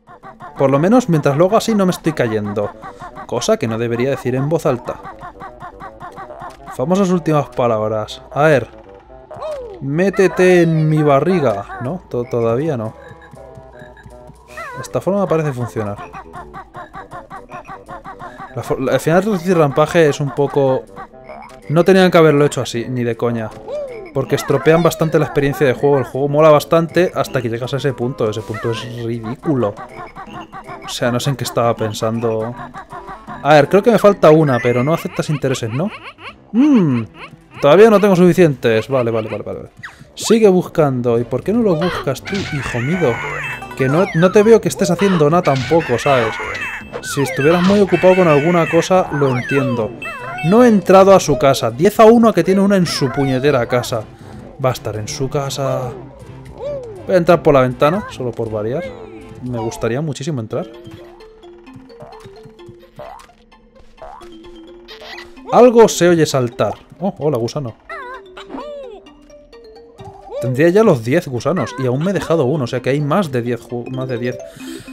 Por lo menos mientras lo hago así no me estoy cayendo. Cosa que no debería decir en voz alta. Famosas últimas palabras. A ver. Métete en mi barriga. ¿No? Todavía no. Esta forma me parece funcionar. El final de Toxic Rampage es un poco... No tenían que haberlo hecho así, ni de coña. Porque estropean bastante la experiencia de juego. El juego mola bastante hasta que llegas a ese punto. Ese punto es ridículo. O sea, no sé en qué estaba pensando. A ver, creo que me falta una, pero no aceptas intereses, ¿no? Todavía no tengo suficientes. Vale. Sigue buscando. ¿Y por qué no lo buscas tú, hijo mío? Que no te veo que estés haciendo nada tampoco, ¿sabes? Si estuvieras muy ocupado con alguna cosa, lo entiendo. No he entrado a su casa. 10-1 a que tiene una en su puñetera casa. Va a estar en su casa. Voy a entrar por la ventana, solo por variar. Me gustaría muchísimo entrar. Algo se oye saltar. Oh, hola, gusano. Tendría ya los 10 gusanos y aún me he dejado uno, o sea que hay más de 10. Más de 10.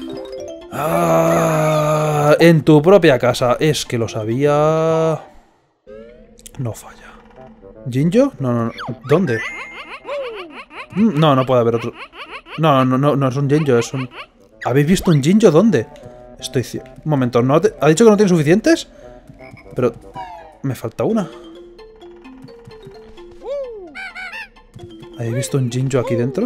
Ah, en tu propia casa. Es que lo sabía. No falla. ¿Jinjo? No. ¿Dónde? No puede haber otro. No es un Jinjo, es un... ¿Habéis visto un Jinjo? ¿Dónde? Estoy... Un momento, ¿no ¿ha dicho que no tiene suficientes? Pero... Me falta una. ¿Habéis visto un Jinjo aquí dentro?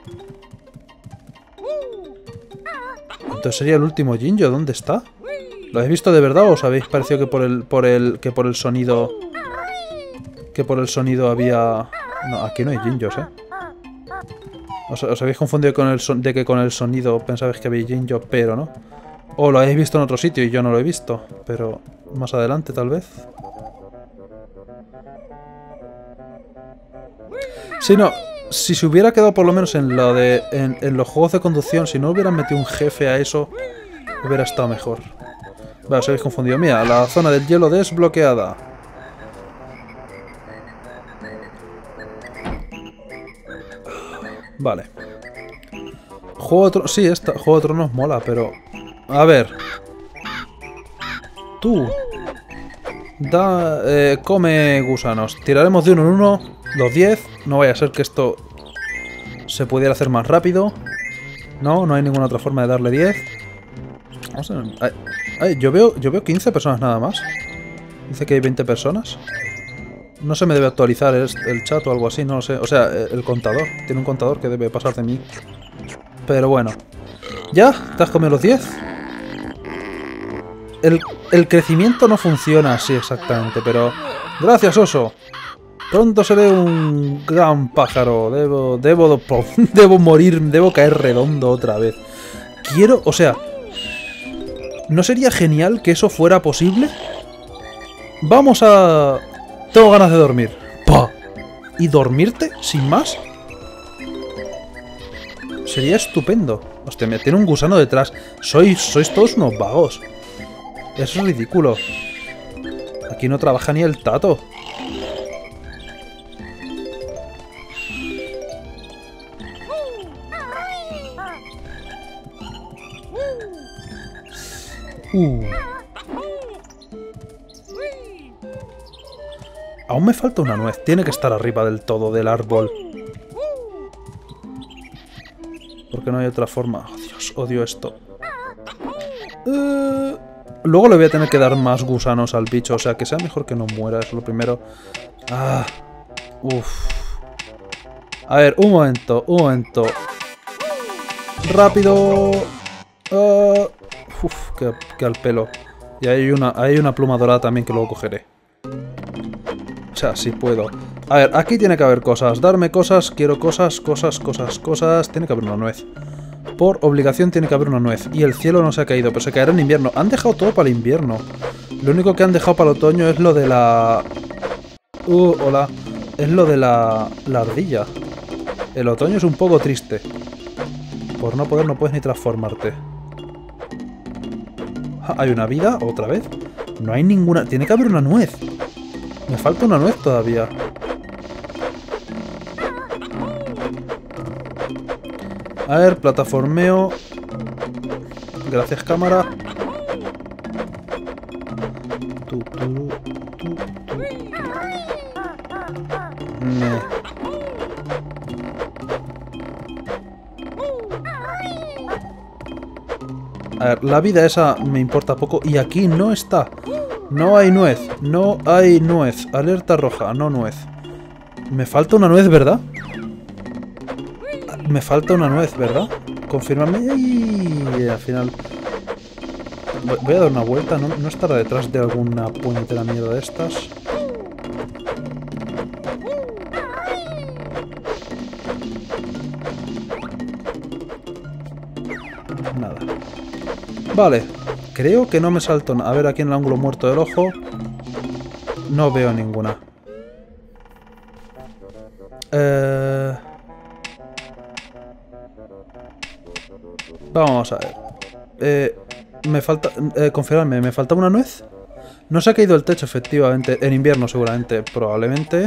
Entonces sería el último Jinjo. ¿Dónde está? ¿Lo habéis visto de verdad o os habéis parecido que por el sonido... Que por el sonido había... No, aquí no hay Jinjos, ¿eh? Os habéis confundido con de que con el sonido pensabais que había Jinjo, pero no. O lo habéis visto en otro sitio y yo no lo he visto. Pero más adelante, tal vez. Si no, si se hubiera quedado por lo menos en lo de... En los juegos de conducción, si no hubieran metido un jefe a eso, hubiera estado mejor. Vale, os habéis confundido. Mira, la zona del hielo desbloqueada. Vale. Sí, Juego de Tronos mola, pero... A ver. Tú. Come gusanos. Tiraremos de uno en uno. Los 10. No vaya a ser que esto se pudiera hacer más rápido. No hay ninguna otra forma de darle 10. Vamos a ver. Yo veo 15 personas nada más. Dice que hay 20 personas. No se me debe actualizar el chat o algo así, no lo sé. O sea, el contador. Tiene un contador que debe pasar de mí. Pero bueno. ¿Ya? ¿Te has comido los 10? El crecimiento no funciona así exactamente, pero... Gracias, oso. Pronto seré un gran pájaro. Debo morir, debo caer redondo otra vez. O sea... ¿No sería genial que eso fuera posible? Vamos a... Tengo ganas de dormir. ¡Pah! ¿Y dormirte? ¿Sin más? Sería estupendo. Hostia, me tiene un gusano detrás. Sois todos unos vagos. Eso es ridículo. Aquí no trabaja ni el tato. Aún me falta una nuez. Tiene que estar arriba del todo del árbol. Porque no hay otra forma. Oh, Dios, odio esto. Luego le voy a tener que dar más gusanos al bicho. O sea, que sea mejor que no muera. Es lo primero. A ver, un momento. Rápido. Que al pelo. Y hay una pluma dorada también que luego cogeré. O sea, sí puedo. A ver, aquí tiene que haber cosas. Darme cosas, quiero cosas. Tiene que haber una nuez. Por obligación tiene que haber una nuez. Y el cielo no se ha caído, pero se caerá en invierno. Han dejado todo para el invierno. Lo único que han dejado para el otoño es lo de la... hola. Es lo de la ardilla. El otoño es un poco triste. Por no poder, no puedes ni transformarte. ¿Hay una vida? ¿Otra vez? No hay ninguna... Tiene que haber una nuez. Me falta una nuez todavía. A ver, plataformeo. Gracias, cámara. A ver, la vida esa me importa poco. Y aquí no está. No hay nuez. No hay nuez. Alerta roja. No nuez. Me falta una nuez, ¿verdad? Me falta una nuez, ¿verdad? Confírmame. Y al final... Voy a dar una vuelta. ¿No estará detrás de alguna puñetera mierda de estas? Nada. Vale. Creo que no me salto nada. A ver, aquí en el ángulo muerto del ojo. No veo ninguna. Vamos a ver. Me falta... confirmarme, ¿me falta una nuez? No se ha caído el techo, efectivamente. En invierno, seguramente. Probablemente.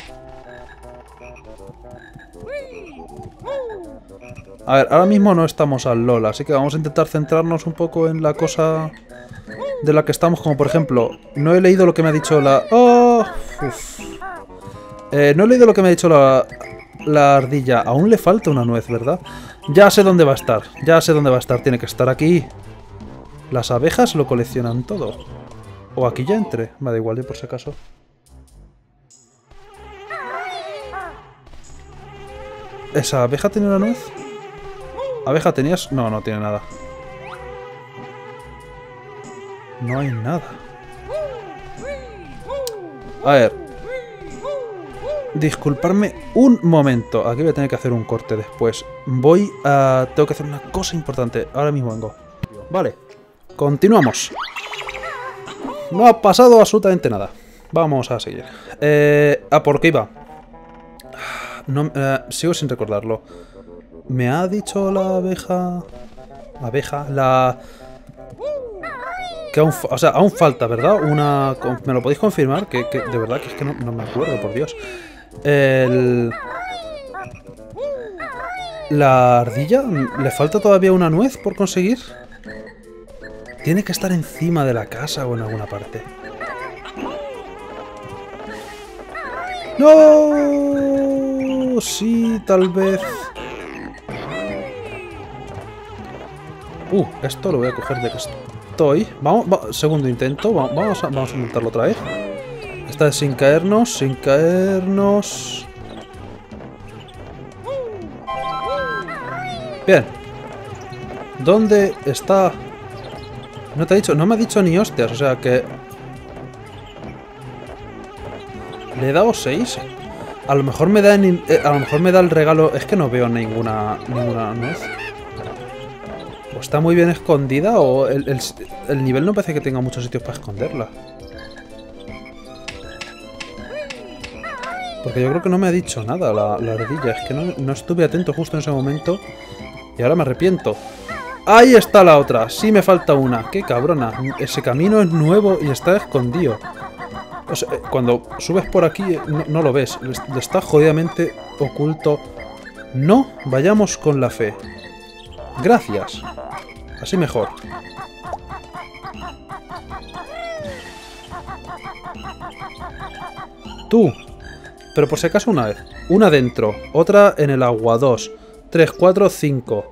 A ver, ahora mismo no estamos al LOL, así que vamos a intentar centrarnos un poco en la cosa de la que estamos. Como por ejemplo, no he leído lo que me ha dicho la... ¡Oh! No he leído lo que me ha dicho la ardilla. Aún le falta una nuez, ¿verdad? Ya sé dónde va a estar. Ya sé dónde va a estar. Tiene que estar aquí. Las abejas lo coleccionan todo. O aquí ya entre. Me da igual, yo por si acaso. ¿Esa abeja tiene una nuez? ¿Abeja tenías? No, no tiene nada. No hay nada. A ver. Disculparme un momento. Aquí voy a tener que hacer un corte después. Tengo que hacer una cosa importante. Ahora mismo vengo. Vale. Continuamos. No ha pasado absolutamente nada. Vamos a seguir. ¿Por qué iba? No, sigo sin recordarlo. Me ha dicho la abeja... Que aún, o sea, aún falta, ¿verdad? ¿Me lo podéis confirmar? Que de verdad que es que no me acuerdo, por Dios. ¿La ardilla? ¿Le falta todavía una nuez por conseguir? Tiene que estar encima de la casa o en alguna parte. ¡No! Sí, tal vez... esto lo voy a coger de que estoy. Segundo intento. Vamos a intentarlo otra vez. Esta es sin caernos, sin caernos. Bien. ¿Dónde está? No te ha dicho, no me ha dicho ni hostias, o sea que... Le he dado 6. A lo mejor me da el regalo. Es que no veo ninguna nuez. O está muy bien escondida o el nivel no parece que tenga muchos sitios para esconderla. Porque yo creo que no me ha dicho nada la ardilla. Es que no estuve atento justo en ese momento. Y ahora me arrepiento. ¡Ahí está la otra! Sí me falta una. ¡Qué cabrona! Ese camino es nuevo y está escondido. O sea, cuando subes por aquí no lo ves. Está jodidamente oculto. No vayamos con la fe. Gracias. Así mejor. Tú. Pero por si acaso una vez. Una dentro. Otra en el agua. 2, 3, 4, 5.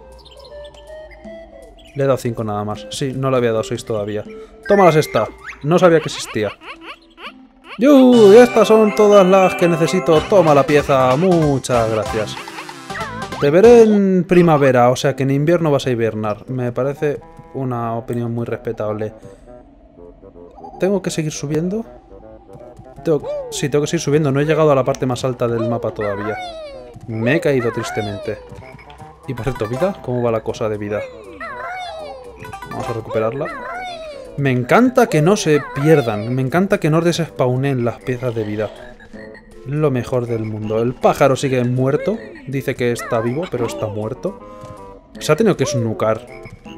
Le he dado 5 nada más. Sí, no le había dado 6 todavía. Tómalas esta. No sabía que existía. ¡Yu! Estas son todas las que necesito. Toma la pieza. Muchas gracias. Te veré en primavera, o sea que en invierno vas a hibernar. Me parece una opinión muy respetable. ¿Tengo que seguir subiendo? Sí, tengo que seguir subiendo. No he llegado a la parte más alta del mapa todavía. Me he caído tristemente. Y por cierto, ¿vida? ¿Cómo va la cosa de vida? Vamos a recuperarla. Me encanta que no se pierdan. Me encanta que no desspawnen las piezas de vida. Lo mejor del mundo. El pájaro sigue muerto. Dice que está vivo, pero está muerto. Se ha tenido que snucar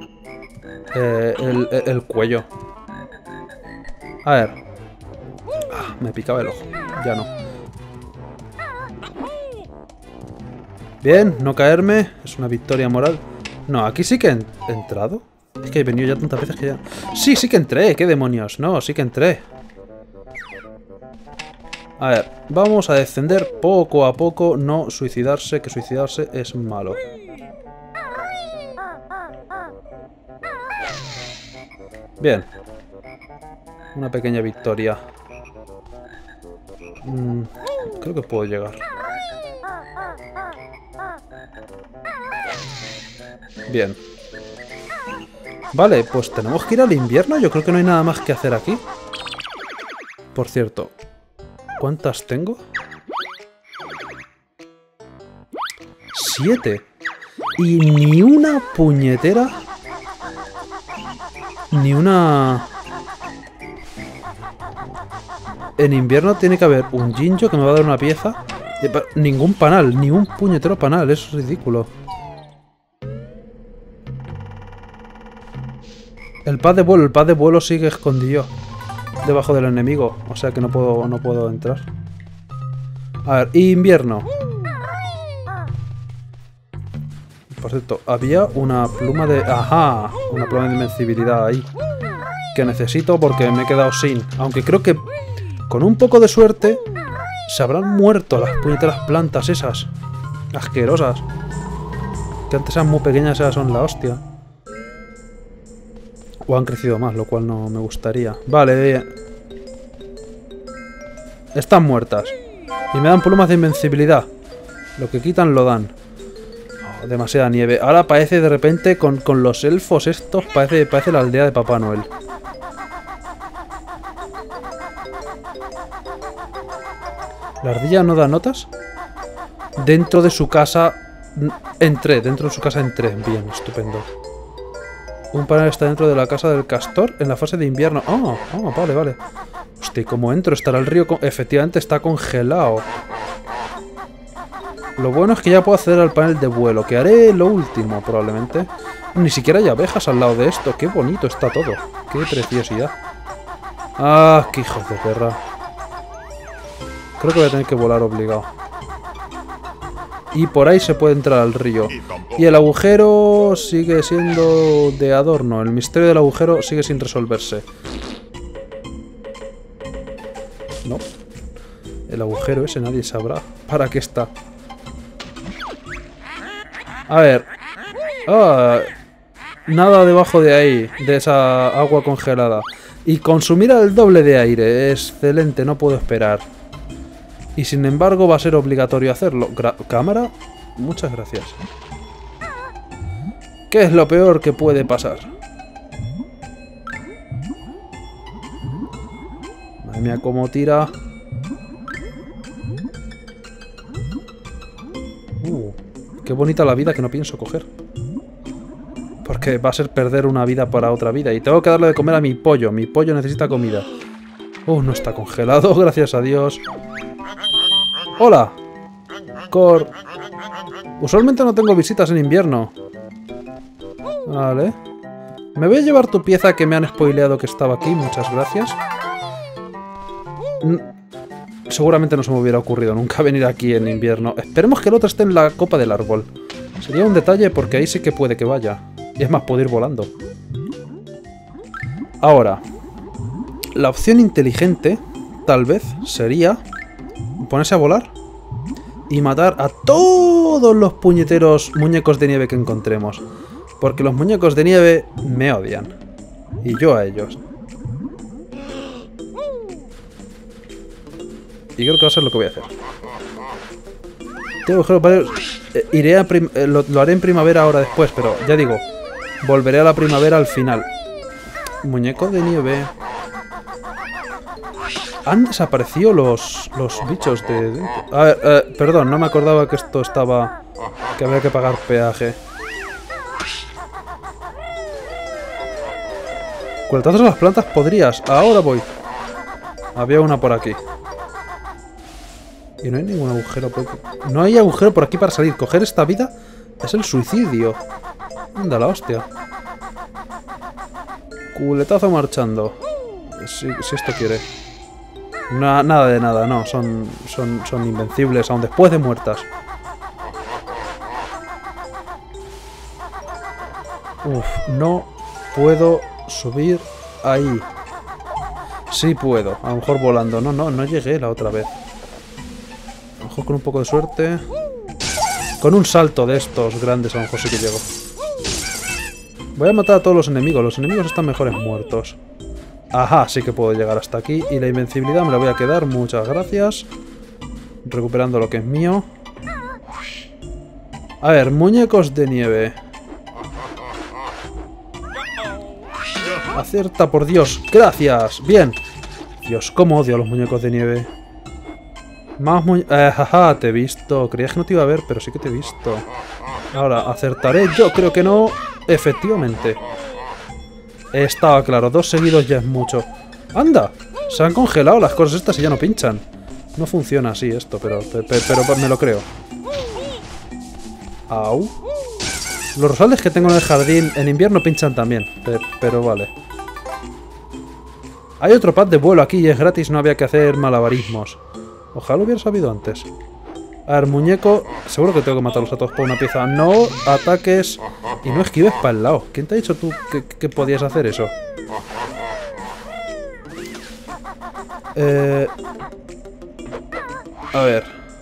el cuello. A ver. Me picaba el ojo. Ya no. Bien, no caerme. Es una victoria moral. No, aquí sí que he entrado. Es que he venido ya tantas veces que ya... Sí, sí que entré. ¿Qué demonios? No, sí que entré. A ver, vamos a descender poco a poco. No suicidarse, que suicidarse es malo. Bien. Una pequeña victoria. Creo que puedo llegar. Bien. Vale, pues tenemos que ir al invierno. Yo creo que no hay nada más que hacer aquí. Por cierto, ¿cuántas tengo? 7. Y ni una puñetera. Ni una... En invierno tiene que haber un Jinjo que me va a dar una pieza. Ningún panal, ni un puñetero panal. Es ridículo. El pad de vuelo sigue escondido debajo del enemigo. O sea que no puedo entrar. A ver, invierno. Por cierto, había una pluma de... ¡Ajá! Una pluma de invencibilidad ahí. Que necesito porque me he quedado sin. Aunque creo que con un poco de suerte se habrán muerto las puñeteras plantas esas. Asquerosas. Que antes eran muy pequeñas, esas son la hostia. O han crecido más, lo cual no me gustaría. Vale, bien. Están muertas. Y me dan plumas de invencibilidad. Lo que quitan lo dan. Oh, demasiada nieve. Ahora parece de repente con los elfos estos. Parece la aldea de Papá Noel. ¿La ardilla no da notas? Dentro de su casa... Entré. Dentro de su casa entré. Bien, estupendo. Un panel está dentro de la casa del castor en la fase de invierno. Oh, vale, vale. Hostia, ¿cómo entro? ¿Estará el río? Efectivamente está congelado. Lo bueno es que ya puedo acceder al panel de vuelo, que haré lo último, probablemente. Ni siquiera hay abejas al lado de esto. Qué bonito está todo. Qué preciosidad. Ah, qué hijos de perra. Creo que voy a tener que volar obligado. Y por ahí se puede entrar al río. Y el agujero sigue siendo de adorno. El misterio del agujero sigue sin resolverse. No. El agujero ese nadie sabrá para qué está. A ver. Nada debajo de ahí, de esa agua congelada. Y consumir el doble de aire. Excelente, no puedo esperar. Y sin embargo va a ser obligatorio hacerlo. ¿Cámara? Muchas gracias. ¿Qué es lo peor que puede pasar? Madre mía, cómo tira. Qué bonita la vida que no pienso coger. Porque va a ser perder una vida para otra vida. Y tengo que darle de comer a mi pollo. Mi pollo necesita comida. No está congelado, gracias a Dios. ¡Hola! Cor... Usualmente no tengo visitas en invierno. Vale. Me voy a llevar tu pieza que me han spoileado que estaba aquí. Muchas gracias. Seguramente no se me hubiera ocurrido nunca venir aquí en invierno. Esperemos que el otro esté en la copa del árbol. Sería un detalle porque ahí sí que puede que vaya. Y es más, puedo ir volando. Ahora, la opción inteligente, tal vez, sería ponerse a volar y matar a todos los puñeteros muñecos de nieve que encontremos. Porque los muñecos de nieve me odian. Y yo a ellos. Y creo que va a ser lo que voy a hacer. Tengo agujero para... Iré a lo haré en primavera ahora después, pero ya digo, volveré a la primavera al final. Muñeco de nieve. Han desaparecido los bichos de dentro. A ver, perdón, no me acordaba que esto estaba... Que había que pagar peaje. Culetazos a las plantas podrías. Ahora voy. Había una por aquí. Y no hay ningún agujero por aquí. No hay agujero por aquí para salir. Coger esta vida es el suicidio. Anda la hostia. Culetazo marchando. Si esto quiere. Nada de nada, no. Son invencibles, aun después de muertas. Uf, no puedo subir ahí. Sí puedo, a lo mejor volando. No llegué la otra vez. A lo mejor con un poco de suerte. Con un salto de estos grandes a lo mejor sí que llego. Voy a matar a todos los enemigos están mejores muertos. Ajá, sí que puedo llegar hasta aquí. Y la invencibilidad me la voy a quedar, muchas gracias. Recuperando lo que es mío. A ver, muñecos de nieve. Acierta, por Dios. Gracias. Bien. Dios, cómo odio a los muñecos de nieve. Más jaja, te he visto. Creías que no te iba a ver, pero sí que te he visto. Ahora, ¿acertaré? Yo creo que no. Efectivamente. Estaba claro. 2 seguidos ya es mucho. ¡Anda! Se han congelado las cosas estas y ya no pinchan. No funciona así esto, pero me lo creo. Au. Los rosales que tengo en el jardín en invierno pinchan también, pero vale. Hay otro pad de vuelo aquí y es gratis, no había que hacer malabarismos. Ojalá lo hubiera sabido antes. A ver, muñeco, seguro que tengo que matarlos a todos por una pieza. No ataques y no esquives para el lado. ¿Quién te ha dicho tú que podías hacer eso? A ver.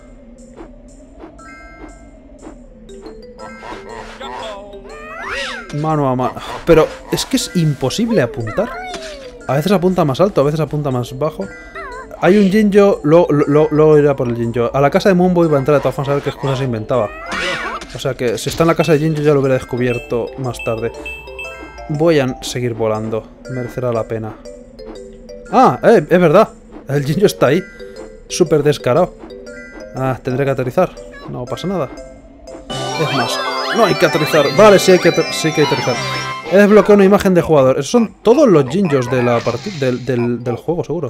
Mano a mano. Pero es que es imposible apuntar. A veces apunta más alto, a veces apunta más bajo. Hay un Jinjo, luego irá por el Jinjo. A la casa de Mumbo iba a entrar de todas formas a ver qué cosas se inventaba. O sea que si está en la casa de Jinjo ya lo hubiera descubierto más tarde. Voy a seguir volando. Merecerá la pena. ¡Ah! Es verdad. El Jinjo está ahí. Súper descarado. Ah, tendré que aterrizar. No pasa nada. Es más, no hay que aterrizar. Vale, sí hay que aterrizar. He desbloqueado una imagen de jugador. Esos son todos los Jinjos de la del juego, seguro.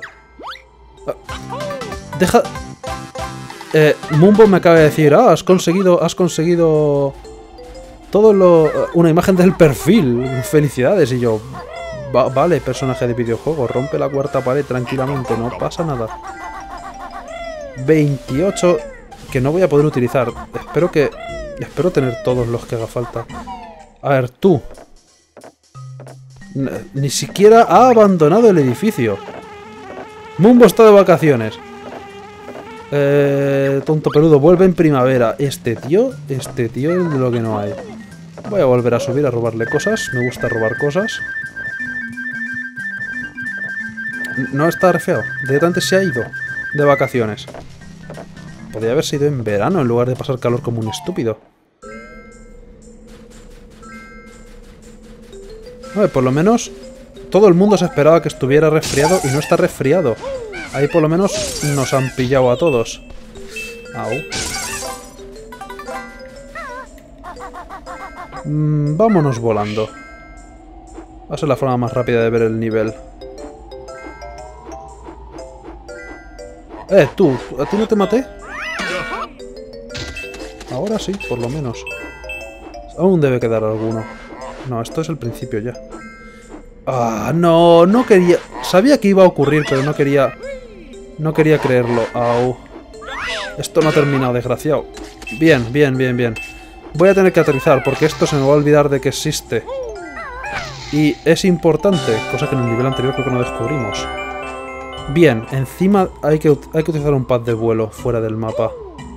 Deja... Mumbo me acaba de decir, has conseguido todo una imagen del perfil. Felicidades. Y yo, vale, personaje de videojuego, rompe la cuarta pared tranquilamente, no pasa nada. 28 que no voy a poder utilizar. Espero tener todos los que haga falta. A ver, tú. Ni siquiera ha abandonado el edificio. Mumbo está de vacaciones. Tonto peludo, vuelve en primavera. Este tío es de lo que no hay. Voy a volver a subir a robarle cosas. Me gusta robar cosas. No está refeado. Directamente se ha ido de vacaciones. Podría haberse ido en verano en lugar de pasar calor como un estúpido. A ver, por lo menos todo el mundo se esperaba que estuviera resfriado y no está resfriado. Ahí por lo menos nos han pillado a todos. Au. Vámonos volando. Va a ser la forma más rápida de ver el nivel. Tú, ¿a ti no te maté? Ahora sí, por lo menos. Aún debe quedar alguno. No, esto es el principio ya. Ah, no quería... Sabía que iba a ocurrir, pero no quería creerlo. Au. Esto no ha terminado, desgraciado. Bien. Voy a tener que aterrizar, porque esto se me va a olvidar de que existe. Y es importante, cosa que en el nivel anterior creo que no descubrimos. Bien, encima hay que utilizar un pad de vuelo fuera del mapa.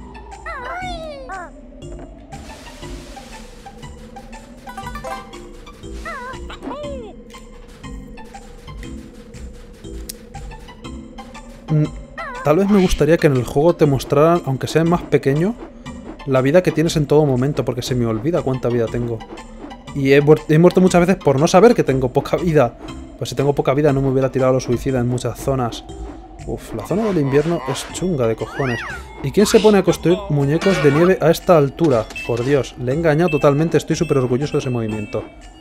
Tal vez me gustaría que en el juego te mostraran, aunque sea más pequeño, la vida que tienes en todo momento, porque se me olvida cuánta vida tengo. Y he muerto muchas veces por no saber que tengo poca vida. Pues si tengo poca vida no me hubiera tirado a lo suicida en muchas zonas. Uf, la zona del invierno es chunga de cojones. ¿Y quién se pone a construir muñecos de nieve a esta altura? Por Dios, le he engañado totalmente, estoy súper orgulloso de ese movimiento.